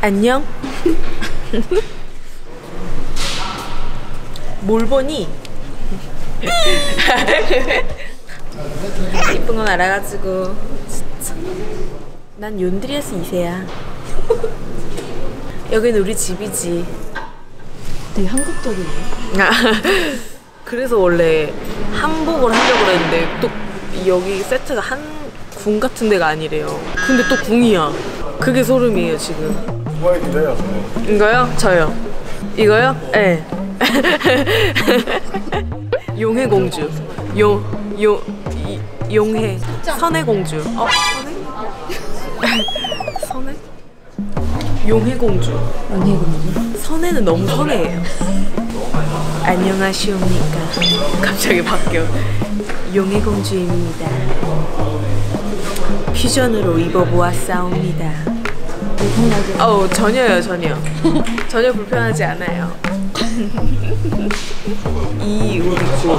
안녕? 뭘 보니? 이쁜 건 알아가지고 진짜. 난 욘드리에서 2세야. 여긴 우리 집이지. 되게 한국적이네. 그래서 원래 한복을 하려고 그랬는데 또 여기 세트가 한 궁 같은 데가 아니래요. 근데 또 궁이야. 그게 소름이에요 지금. 뭐에 드려요? 이거요? 저요. 이거요? 예. 네. 용해 공주. 용해. 선해 공주. 선해? 선해? 용해 공주. 용해 공주. 선해는 너무 선해예요. 안녕하시옵니까. 갑자기 바뀌어. 용해 공주입니다. 퓨전으로 입어보았사옵니다. 전혀요. 전혀 불편하지 않아요. 이 옷 입고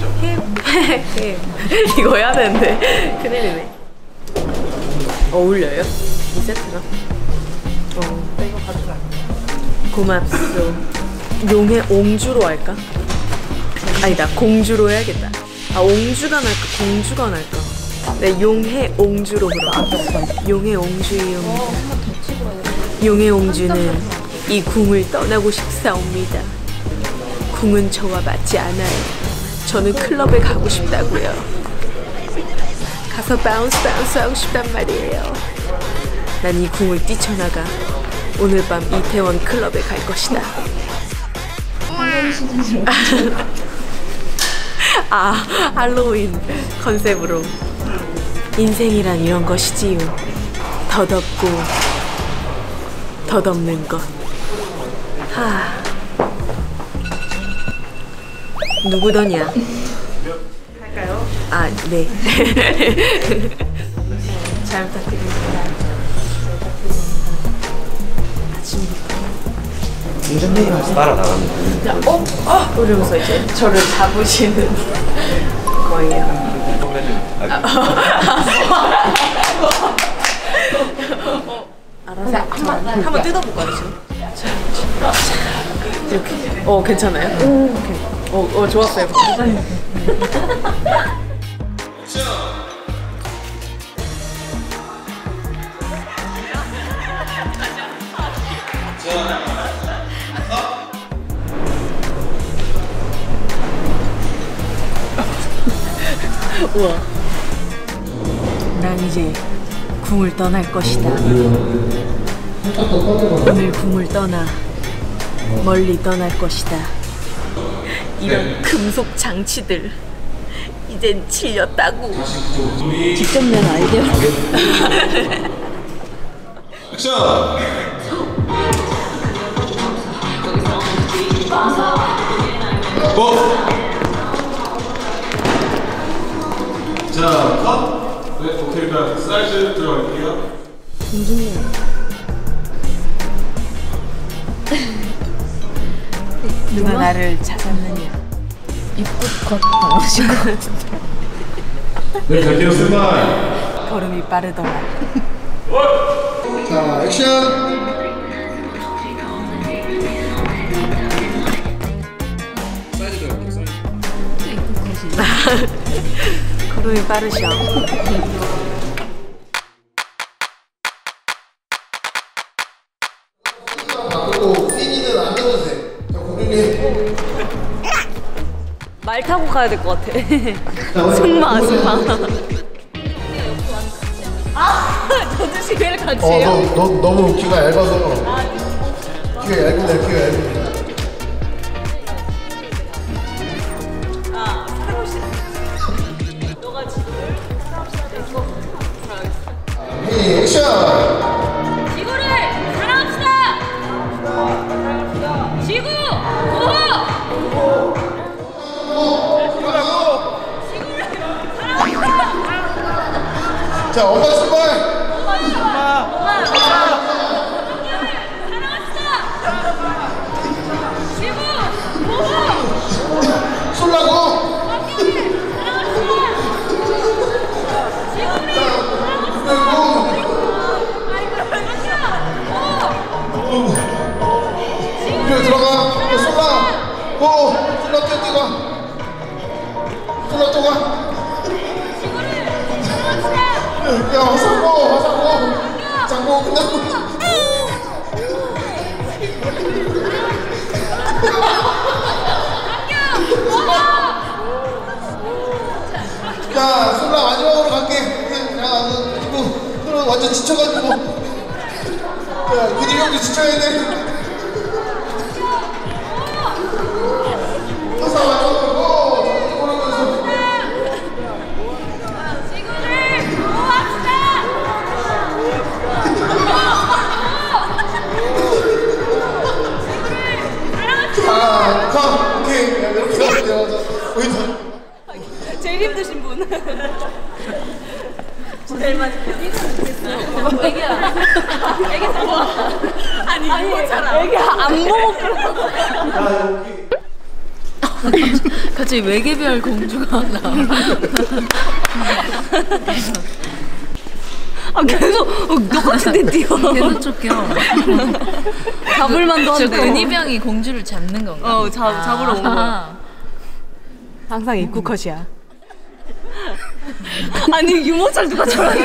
이거 해야 되는데 큰일이네. 어울려요? 이 세트가? 이거 가져가. 고맙소. 용해 옹주로 할까? 아니다, 공주로 해야겠다. 옹주가 날까 공주가 날까? 네, 용해 옹주로 그럼. 용해 옹주이옵니다. 용해 옹주는 이 궁을 떠나고 싶사옵니다. 궁은 저와 맞지 않아요. 저는 클럽에 가고 싶다고요. 가서 바운스 하고 싶단 말이에요. 난 이 궁을 뛰쳐나가 오늘 밤 이태원 클럽에 갈 것이다. 할로윈 컨셉으로. 인생이란 이런 것이지요. 덧없고 덧없는 것. 누구더냐? 할까요? 네. 잘 부탁드립니다. 아침부터 운전대면서 따라 나가면 그냥 이러면서 이제 저를 잡으시는 거예요. 알아서 한번 뜯어볼까요 지금? 이렇게. 괜찮아요? 오케이. 좋았어요. 우와. 난 이제 궁을 떠날 것이다. 오늘 궁을 떠나 멀리 떠날 것이다. 이런 금속 장치들 이젠 질렸다고. 직접 낸 아이디어. 액션! 자, 컷! 네, 오케이. 일단 사이즈 들어갈게요. 공주님. 누가 나를 찾았느냐. 입국 컷 당하신 것 같은데. 네, 갈게요. 스마일. 걸음이 빠르더라. 자, 액션! 사이즈 들어갈게요. 사이즈. 입국 컷이. 걸음이 빠르셔. 말 타고 가야 될 것 같아. 승마. 저도 시계를 같이 해요. 너 너무 귀가 얇아서. 귀가 얇은데. 너가 지구를 사랑합시다. 헤이, 액션! 지구를 사랑합시다. 지구 보호. 자, 엄마 출발! 쏠라고! 고! 술라 뛰어가! 술라 뛰어가! 야, 화상고! 장고 끝났고! 야, 술라 마지막으로 갈게. 야, 너 완전 지쳐가지고. 야, 근일 형도 지쳐야 돼. 항상 마지막으로 그러면서. 자, 컴! 오케이. 야, 이렇게 하면 돼요. 보이죠? 제일 힘드신 분. 제일 맛있겠어. 애기야. 애기 좋아. 아니 이거잖아. 애기 안 먹어. 갑자기 외계별 공주가 나와. 아 계속 똑같은데 뛰어. 계속 쫓겨. 잡을만도 한데. 근위병이 공주를 잡는 건가? 잡으러 온 거야. 항상 입구 컷이야. 아니 유모차 누가 저렇게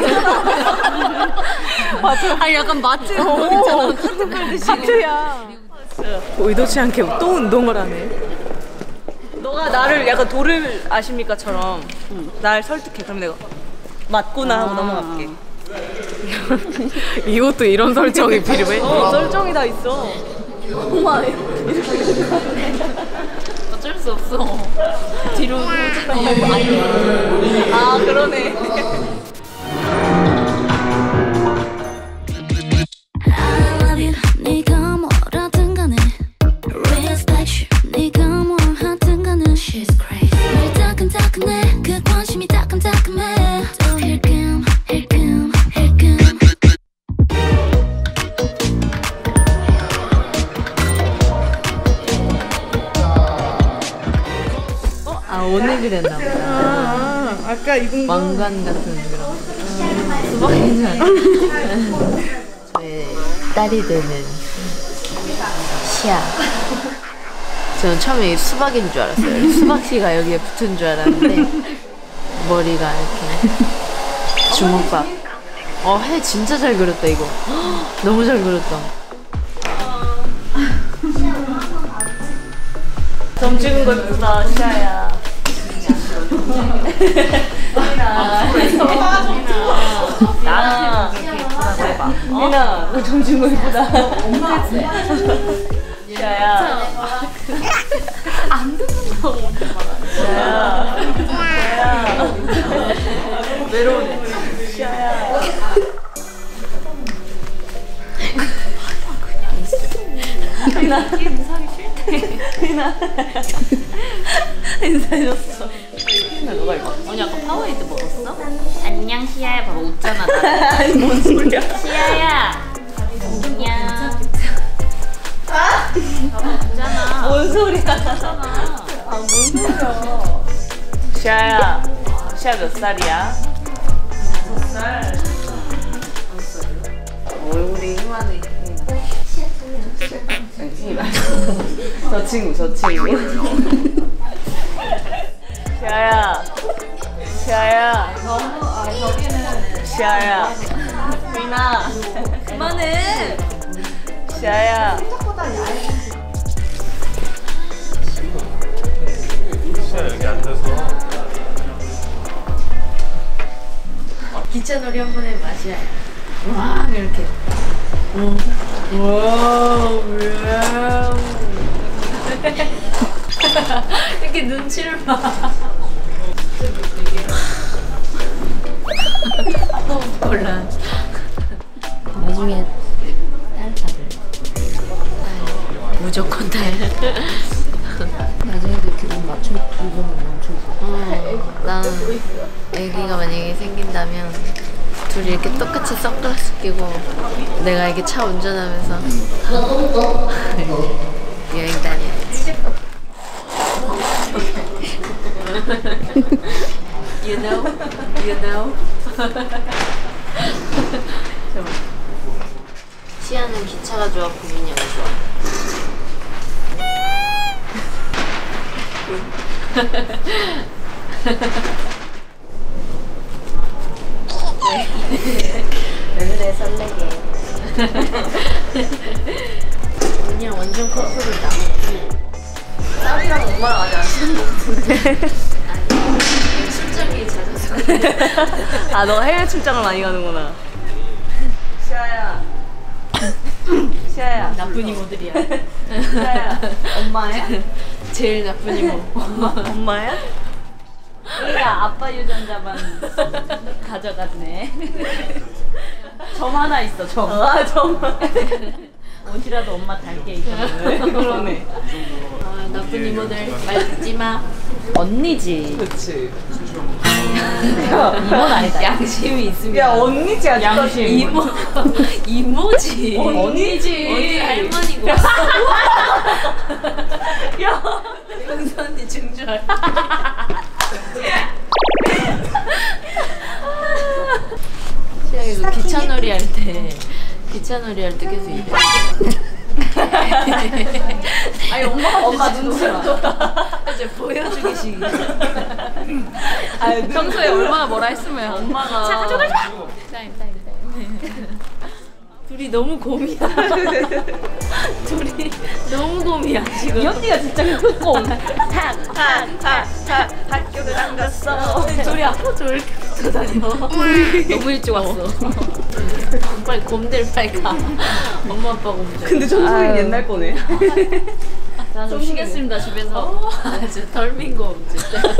맞아. 아니 약간 마트 있잖아. 카트 끌듯이. 카트야. 의도치 않게 또 운동을 하네. 너가 나를 약간 도를 아십니까처럼 날 설득해. 그럼 내가 맞구나 하고 넘어갈게. 이것도 이런 설정이 필요해? 설정이 다 있어. 정말 어쩔 수 없어. 뒤로 아 그러네. I love you. 네가 뭐라든 간에 respect you. 네가 뭘 하든 간에 she's crazy. 늘 따끈따끈해. 그 관심이 따끔따끔해. 또 힐끔 힐끔 힐끔. 아 오늘 그랬나 보다. 아까 이건 왕관 같은 그런. 수박이잖아. 저의 딸이 되는 시아. 저는 처음에 수박인 줄 알았어요. 수박씨가 여기에 붙은 줄 알았는데 머리가 이렇게 주먹밥. 해 진짜 잘 그렸다 이거. 너무 잘 그렸다. 점 찍은 거 예쁘다, 시아야. 나는 그렇게 예쁘다고 해봐. 민아, 우리 점 찍은 거 예쁘다. 시아야. 안 듣는다고. 시아야. 외로우네. 시아야. 민아, 인사하기 싫대. 민아. 인사해줬어. 민아, 너가 이거. 언니 아까 파워에이드 먹었어? 안녕 시아야 바로 웃잖아 나. 아니, 뭔 소리야. 시아야 안녕. 웃잖아. 뭔 소리야. 아, 뭔 소리야. 시아야. 시아 몇 살이야? 5살. 얼굴이 희만해. 저 친구. 시아야. 시아야. 민아. 그만해. 시아야. 시야 여기 앉아서. 기차놀이 한 번에 맛이야. 와 이렇게. 이렇게 눈치를 봐. 너무 곤란. 나중에 딸 무조건 딸. 나중에도 기분 맞출 기분을 맞추고. 난 애기가 만약에 생긴다면 둘이 이렇게 똑같이 선글라스 끼고 내가 이렇게 차 운전하면서 여행 다녀야지. You know? 시아는 기차가 좋아, 고민형이 좋아? 왜 그래 설레게. 그냥 완전 커플이다. 딸이랑 엄마랑 아직 안 쓰는 거 같은데. 실적이 잦아서. 아, 너가 해외 출장을 많이 가는구나. 시아야. 시아야. 나쁜 이모들이야. 시아야. 엄마야? 제일 나쁜 이모. 엄마야? 우리가 아빠 유전자만 가져갔네. 점 하나 있어, 점. 아, 정말. 옷이라도 엄마 닮게 입어. 그러네. 아, 나쁜 이모들 말 듣지 마. 언니지. 그치. 이모는 아니다. 양심이 있으면. 야, 언니지, 아직. 양심. 이모지. 언니지. 언니 할머니고. 야. 영수 언니 중절. 시작해서 기차놀이 할 때 계속 이래. 아니, 엄마 눈치가 이제 보여주기식. 아니, 평소에 얼마나 뭐라 했으면 엄마가. 타임. 둘이 너무 곰이야. 둘이 너무 곰이야 지금. 이 언니가 진짜 흑곰. 학교를 안 갔어. 둘이 앞으로 저렇게 다녀. 너무 일찍 왔어. 빨리 곰들 빨리 가. 엄마 아빠 곰들. 근데 청소년 옛날 거네. 나좀 쉬겠습니다, 집에서. 진짜 덜민 곰들.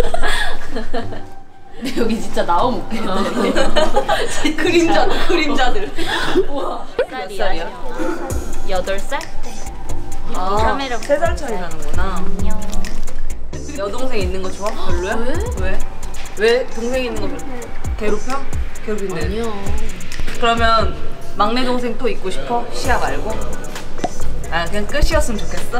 근데 여기 진짜 나오면 웃기는데. 그림자들. 몇 살이야? 8살? 아, 카메라 3살 차이 나는구나. 여동생 있는 거 좋아? 별로야? 왜? 왜 동생 있는 거 별로? 괴롭혀? 괴롭힌대. 아니요. 그러면 막내 동생 또 있고 싶어? 시아 말고? 아, 그냥 끝이었으면 좋겠어?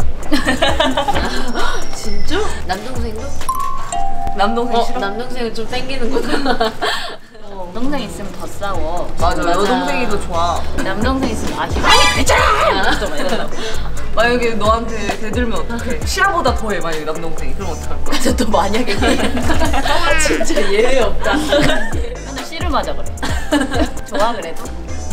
진짜? 남동생도? 남동생 싫어? 남동생은 좀 땡기는구나. 동생 있으면 더 싸워. 맞아, 여동생이 더 좋아. 남동생 있으면 아쉽다. 아니, 괜찮아! 진짜 막 이러려고. 만약에 너한테 대들면 어떡해? 시아보다 더해, 만약에 남동생이. 그럼 어떡할 거야? 진짜 또 만약에 진짜 예외 없다. 맨날 씨름하자 그래. 좋아, 그래도?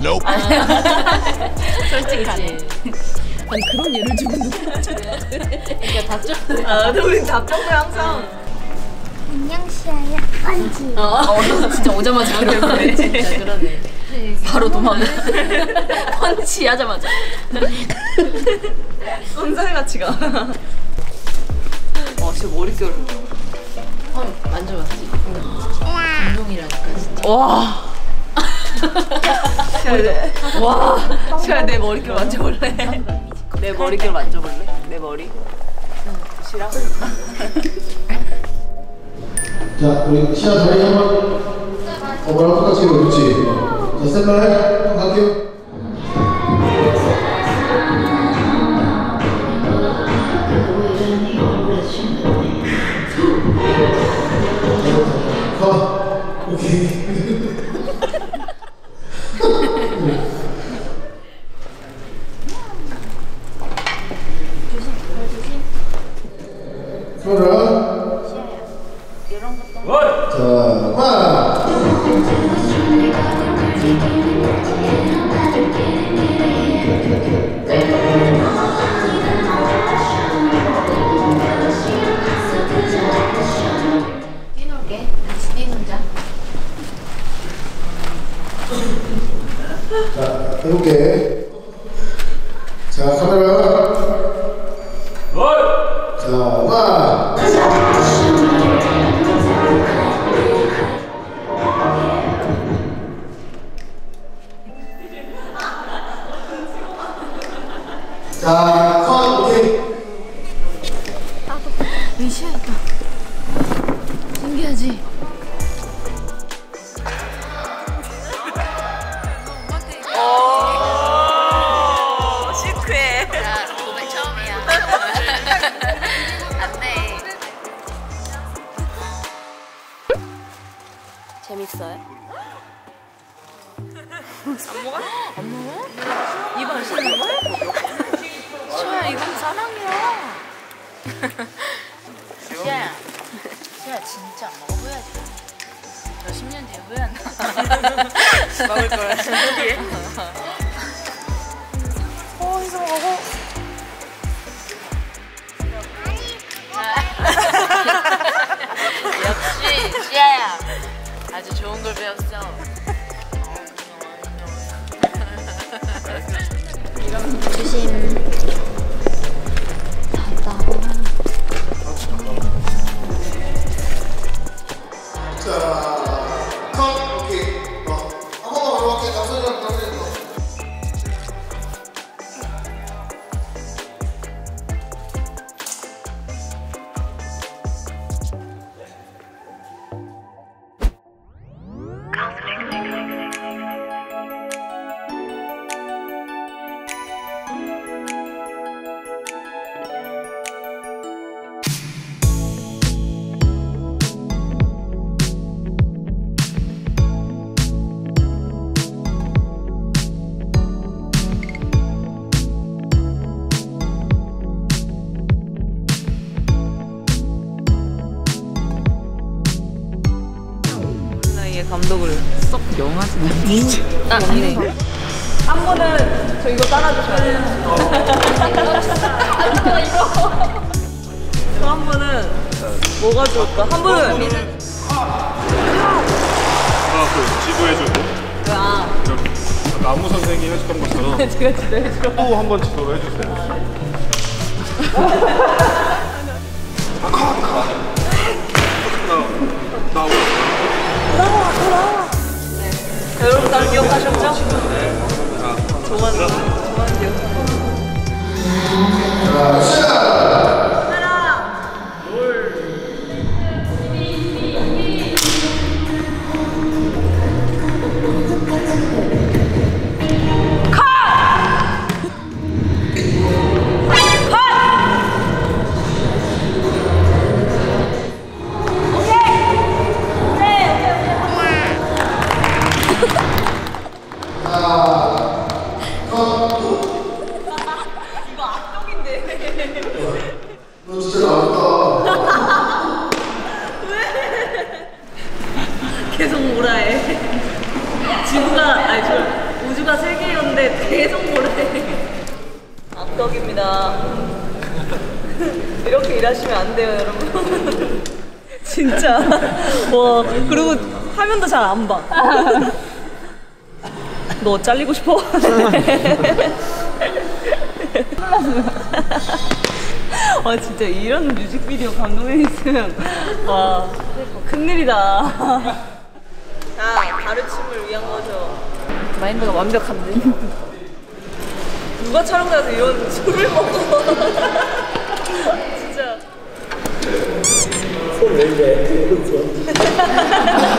솔직하네. 아니 그런 예를 주고 누구한테 그러니까 답장. 아, 근데 우린 답정도 항상. 안녕 시아야. 안지. 진짜 오자마자 그래. 진짜 그러네. 바로 도망가. 펀치 하자마자. 쏜살같이 가. 진짜 머릿결. 만져봤지? 감동이라니까 진짜. 와. 시아야, 내 머릿결 만져볼래? 내 머릿결 만져볼래? 내 머리? 싫어? 자, 우리 시아 자리 한번 어머랑 똑같이 그렇지. 자, 샌들 한번 갈게요. 오케이. 카메라. 자, 와. 뛰놀게. 같이 뛰놀자. 자, 해볼게. 자, 카메라. 자, 와. 자, 컷, 오케이. 시아니까 신기하지? 시크해. 야, 고백 처음이야. 안 돼. 재밌어요? 이거 하시는 거야? 시아야, 이건 사랑이야. 시아야, 진짜 안 먹어 후회하지 마. 너 10년 뒤에 후회 안 나. 먹을 거야. 뒤에. 희성하고. 역시 시아야. 아주 좋은 걸 배웠어. 조심. 자, 컷. 오케이. 한 번만 올라갈게. 남선이랑 남선이 거. 감독을 썩 영화진 아니지. 아니네. 한 분은 저 이거 따라주셔야 돼요. 저 한 분은 뭐가 좋을까? 한 분은 그 지도해주고 나무 선생이 해줬던 것처럼 제가 지도해주러 또 한 번 지도를 해주세요. 여러분 날 기억하셨죠? 정말 기억. 너 진짜 나왔다. 계속 뭐라해. 우주가 세 개였는데 계속 뭐라해. 악덕입니다. 이렇게 일하시면 안 돼요, 여러분. 진짜. 와, 그리고 화면도 잘 안 봐. 너 잘리고 싶어? 와, 진짜 이런 뮤직비디오 감독이 있으면 와, 큰일이다. 자, 가르침을 위한 거죠. 마인드가 완벽한데. 누가 촬영장에서 이런 술을 먹어? 진짜. 손 왜 이래?